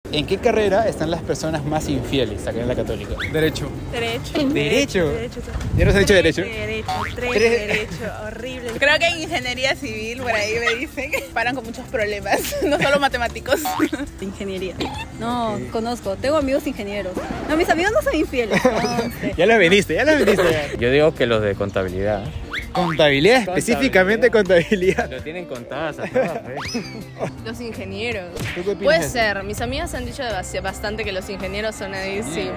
¿En qué carrera están las personas más infieles acá en la Católica? Derecho. ¿Derecho? ¿Ya nos han dicho derecho? Derecho, horrible. Creo que en ingeniería civil, por ahí me dicen, paran con muchos problemas, no solo matemáticos. Ingeniería. No, conozco, tengo amigos ingenieros. No, mis amigos no son infieles. No, sé. Ya lo vendiste. Yo digo que los de contabilidad. Contabilidad, específicamente contabilidad. Lo tienen contadas a todas, Los ingenieros. ¿Tú qué opinas? Puede ser. Mis amigas han dicho bastante que los ingenieros son ahí, sí.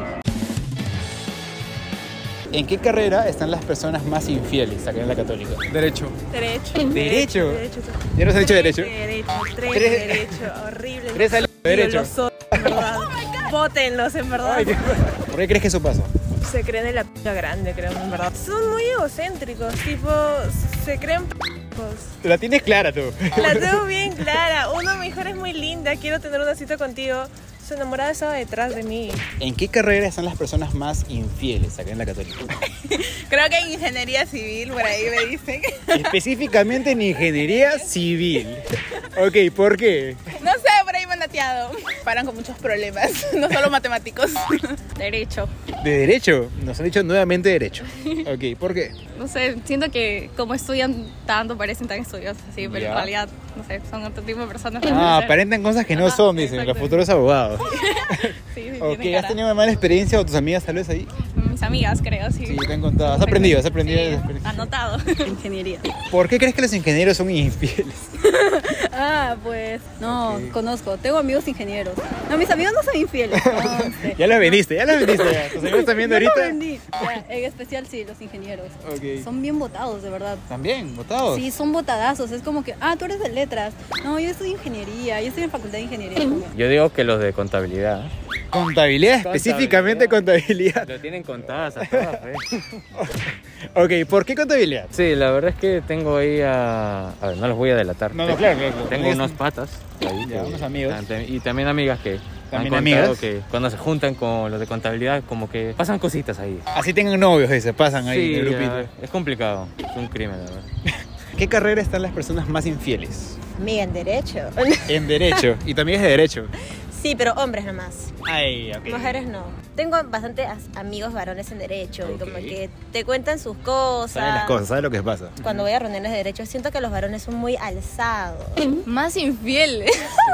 ¿En qué carrera están las personas más infieles acá en la Católica? Derecho. ¿Derecho? ¿Ya nos han dicho derecho? Derecho, horrible. ¿Tres al derecho? Los odio, en verdad. Vótenlos, en verdad. Ay, ¿por qué crees que eso pasa? Se creen de la p*** grande, creo, en verdad. Son muy egocéntricos, tipo, se creen p***os. La tienes clara tú. La tengo bien clara. Uno me dijo, eres muy linda, quiero tener una cita contigo. Su enamorada estaba detrás de mí. ¿En qué carrera están las personas más infieles acá en la Católica? Creo que en ingeniería civil, por ahí me dicen. Específicamente en ingeniería civil. Ok, ¿por qué? No sé, por ahí me han dateado. Paran con muchos problemas, no solo matemáticos. Derecho. ¿De derecho? Nos han dicho nuevamente derecho. Ok, ¿por qué? No sé, siento que como estudian tanto, parecen tan estudiosos así, pero Ya. en realidad, no sé, son otro tipo de personas. Aparentan cosas que no Ajá, son, dicen, exacto. los futuros abogados. Sí, Ok, tiene ¿has cara. tenido una mala experiencia o tus amigas tal vez ahí? Mis amigas, creo, sí. Sí, te han contado. ¿Has aprendido? Sí, de la experiencia? anotado. Ingeniería. ¿Por qué crees que los ingenieros son infieles? Pues, no, conozco, tengo amigos ingenieros. No, mis amigos no son infieles. No, sé. Ya lo vendiste. Tus amigos están viendo Yo lo ahorita. vendí. Ya, en especial sí, los ingenieros. Ok. Son bien votados, de verdad. ¿También? ¿Votados? Sí, son votadazos. Es como que, tú eres de letras. No, yo estudio ingeniería. Yo estoy en facultad de ingeniería. Yo digo que los de contabilidad. Contabilidad, específicamente contabilidad. Lo tienen contadas a todas, Ok, ¿por qué contabilidad? Sí, la verdad es que tengo ahí a ver, no los voy a delatar. No, claro. Tengo unos patas ahí Ya, que- unos amigos. Y también amigas que ¿También han contado amigas? que cuando se juntan con los de contabilidad como que pasan cositas ahí. Así tengan novios y se pasan ahí en el grupito. es complicado, es un crimen, la verdad. ¿En qué carrera están las personas más infieles? Amiga, en derecho. En derecho. Y también es de derecho. Sí, pero hombres nomás. Ay, ok. Mujeres no. Tengo bastante amigos varones en derecho y como Ok. que te cuentan sus cosas. Saben las cosas, saben lo que pasa. Cuando voy a reuniones de derecho siento que los varones son muy alzados. Más infieles.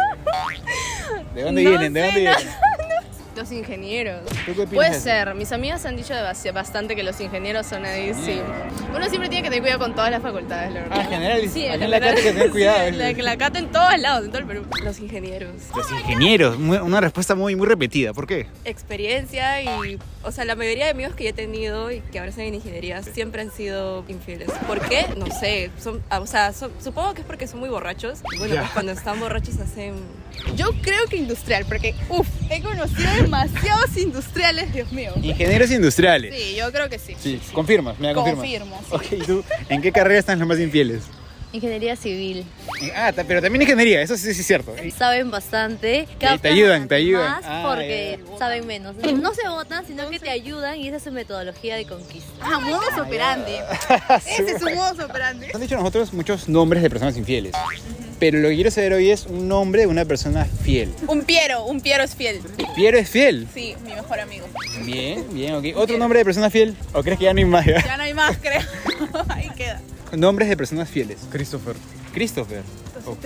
¿De dónde No vienen? ¿De sé, dónde no. vienen? Los ingenieros. ¿Tú qué opinas? Puede de eso? ser. Mis amigas han dicho bastante que los ingenieros son ahí, sí. Uno siempre tiene que tener cuidado con todas las facultades, la verdad. En general, Sí, acá en la Cata hay que tener cuidado. Sí, la Cata en todos lados, en todo el Perú. Los ingenieros. Los ingenieros, una respuesta muy repetida. ¿Por qué? Experiencia y, o sea, la mayoría de amigos que yo he tenido y que ahora están en ingeniería siempre han sido infieles. ¿Por qué? No sé. Supongo que es porque son muy borrachos. Y bueno, Ya. pues cuando están borrachos hacen... Yo creo que industrial, porque he conocido demasiados industriales, Dios mío. Ingenieros industriales. Sí, yo creo que sí. Sí, confirmas, me confirmas. Confirmo, sí. Ok, ¿y tú? ¿En qué carrera están los más infieles? Ingeniería civil. Pero también ingeniería, eso sí es cierto. Saben bastante. Te ayudan. Más Ah, porque saben menos. No se votan, sino que te ayudan y esa es su metodología de conquista. Modus operandi. Ese es su modus operandi. Nos han dicho a nosotros muchos nombres de personas infieles. Pero lo que quiero saber hoy es un nombre de una persona fiel. Un Piero es fiel. ¿Piero es fiel? Sí, mi mejor amigo. Bien, ok. ¿Otro nombre de persona fiel? ¿O crees que ya no hay más? Ya? Ya no hay más, creo. Ahí queda. Nombres de personas fieles. Christopher. Christopher. Ok.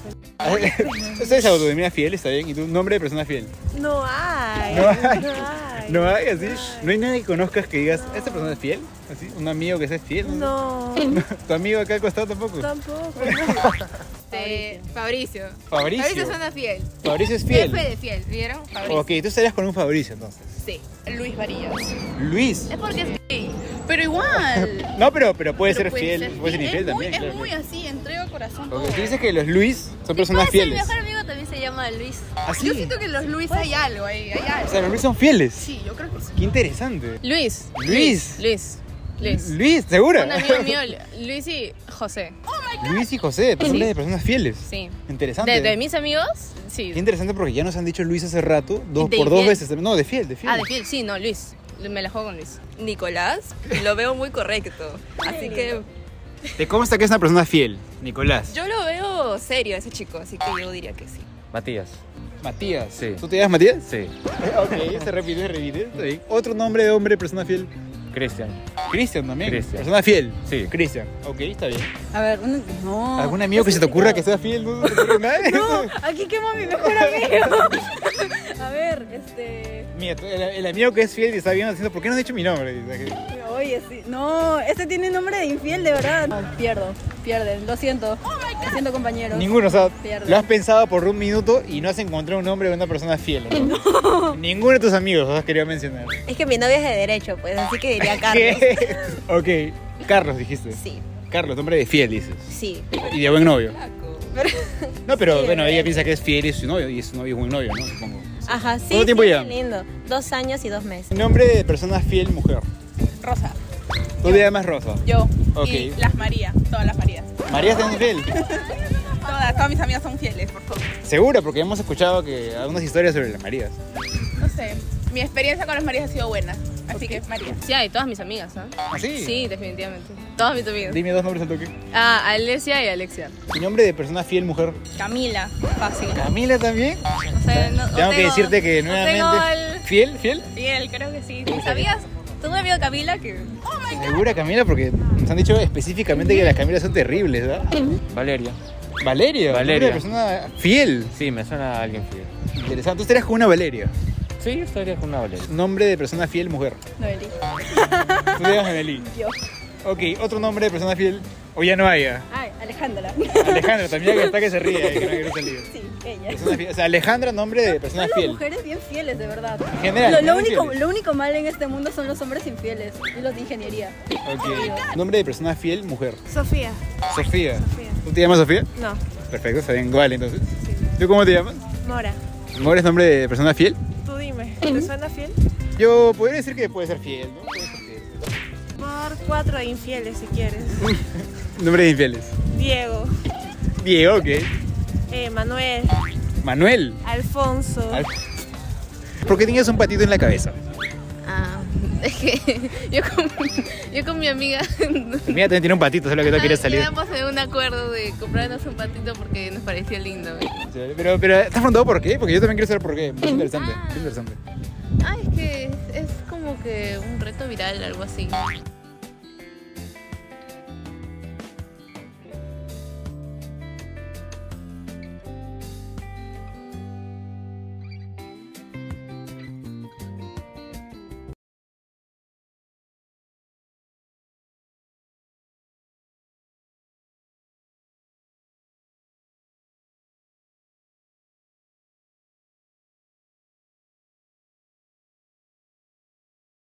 Ustedes se autodenomina fiel, está bien. ¿Y tu nombre de persona fiel? No hay. No hay. No hay. ¿No hay así? ¿No hay nadie que conozcas que digas, ¿esta persona es fiel? ¿Así? ¿Un amigo que sea fiel? No, ¿Tu amigo acá al costado tampoco? tampoco. Fabricio. Fabricio. suena fiel. Fabricio es fiel. F de fiel, ¿vieron? Fabricio. Ok, tú estarías con un Fabricio entonces. Sí. Luis Varillas. Luis. Es porque es gay. Pero igual. No, pero puede ser Pero fiel, puede ser infiel también. Es claro, muy claro. así, entrega corazón. Ok, todo. tú dices que los Luis son personas Mi fieles. mejor amigo también se llama Luis. ¿Así? Yo siento que en los Luis hay algo ahí, hay O algo. sea, los Luis son fieles. Sí, yo creo que sí. Qué interesante. Luis. Luis. Luis. Luis, ¿segura? Un amigo mío, Luis y José. Luis y José, nombres de personas fieles. Sí. Interesante. De mis amigos, sí. Qué interesante porque ya nos han dicho Luis hace rato, De por dos fiel. veces. No, de fiel, de fiel. Ah, de fiel, sí, no, Luis. Me la juego con Luis. Nicolás, y lo veo muy correcto. Así que ¿Te consta que es una persona fiel, Nicolás? yo lo veo serio a ese chico, así que yo diría que sí. Matías. Matías. Sí. ¿Tú te llamas Matías? Sí. Ok, se repite. Está bien. Otro nombre de hombre, persona fiel. Cristian. Cristian también. Cristian. Persona fiel. Sí. Cristian. Ok, está bien. A ver, no. ¿Algún amigo que se te ocurra que sea fiel? ¿No te ocurre nada? No, aquí quemo a mi mejor amigo. A ver, Mira, el amigo que es fiel y está bien haciendo, ¿por qué no has dicho mi nombre? Oye, sí. No, tiene nombre de infiel, de verdad. No, pierden. Lo siento, compañeros. Ninguno, o sea, Pierde. lo has pensado por un minuto y no has encontrado un nombre de una persona fiel. ¿No? Ninguno de tus amigos los has querido mencionar. Es que mi novia es de derecho, pues, así que diría Carlos. ¿Qué? Ok, Carlos dijiste. Sí, Carlos, nombre de fiel dices. sí. Y de buen novio. No, pero Sí, bueno, de ella verdad. piensa que es fiel y es su novio, y su novio es buen novio, ¿no? Supongo. Ajá, sí. ¿Cuánto tiempo sí, llevan? lindo. 2 años y 2 meses. Nombre de persona fiel mujer. Rosa. Tú te llamas Rosa. Yo. Ok. Y las Marías. Todas las Marías. María es también fiel. Todas mis amigas son fieles, por favor. Segura, porque hemos escuchado que algunas historias sobre las Marías. No sé. Mi experiencia con las Marías ha sido buena. Así que María. Sí, hay todas mis amigas, ¿ah? ¿Ah, sí? Sí, definitivamente. Todas mis amigas. Dime 2 nombres al toque. Ah, Alesia y Alexia. ¿Y nombre de persona fiel mujer? Camila. Fácil. ¿Camila también? No sé, no Tengo que decirte que no nuevamente... tengo el- ¿Fiel? ¿Fiel? Fiel, creo que sí. ¿Sabías? Tengo una amiga Camila que... ¿Segura Camila? Porque nos han dicho específicamente que las Camilas son terribles, ¿verdad? Valeria. Valeria. Valeria. Nombre de persona fiel. Sí, me suena a alguien fiel. Interesante. Tú estarías con una Valeria. Sí, yo estaría con una Valeria. Nombre de persona fiel mujer. Noeli. Tú te llamas Noelí. Yo. Ok, otro nombre de persona fiel. O ya no haya. Ay, Alejandra. Alejandra, también que está que se ríe, que no quiere salir. Sí, ella. Persona fiel. O sea, Alejandra, nombre de persona Son las fiel. mujeres bien fieles, de verdad. En general, Lo muy único, fieles. lo único mal en este mundo son los hombres infieles y los de ingeniería. Ok. Nombre de persona fiel mujer. Sofía. Sofía. ¿Tú te llamas Sofía? No. Perfecto, está bien. Igual entonces. ¿Tú cómo te llamas? Mora. ¿Mora es nombre de persona fiel? Tú dime. ¿Te suena fiel? Yo podría decir que puede ser fiel, ¿no? Puede ser fiel. Por 4 infieles si quieres. Nombre de infieles. Diego. Diego, ok. Manuel. Manuel. Alfonso. ¿Por qué tenías un patito en la cabeza? Ah, es que yo con mi amiga... Mira, también tiene un patito, solo que no quería salir. Quedamos en un acuerdo de comprarnos un patito porque nos parecía lindo. Pero ¿estás preguntando por qué? Porque yo también quiero saber por qué. Es interesante, es interesante. Ah, es que es como que un reto viral, algo así.